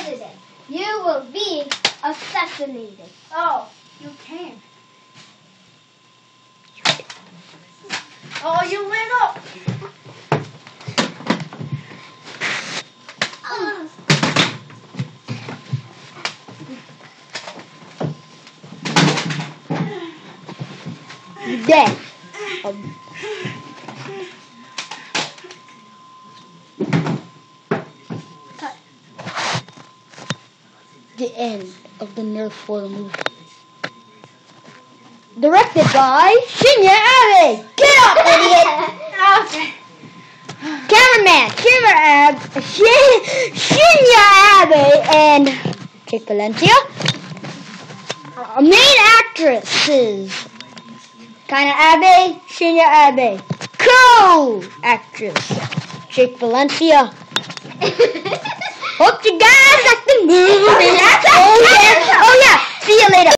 president. You will be assassinated. Oh, you can. Oh, you went up. Death. The end of the Nerf 4 movie. Directed by Shinya Abe. Get up, idiot! Okay. Cameraman, Shinya Abe and Jake Valencia. Main actresses. Kinda Abe, Shinya Abe. Co-actress, Jake Valencia. Hope you guys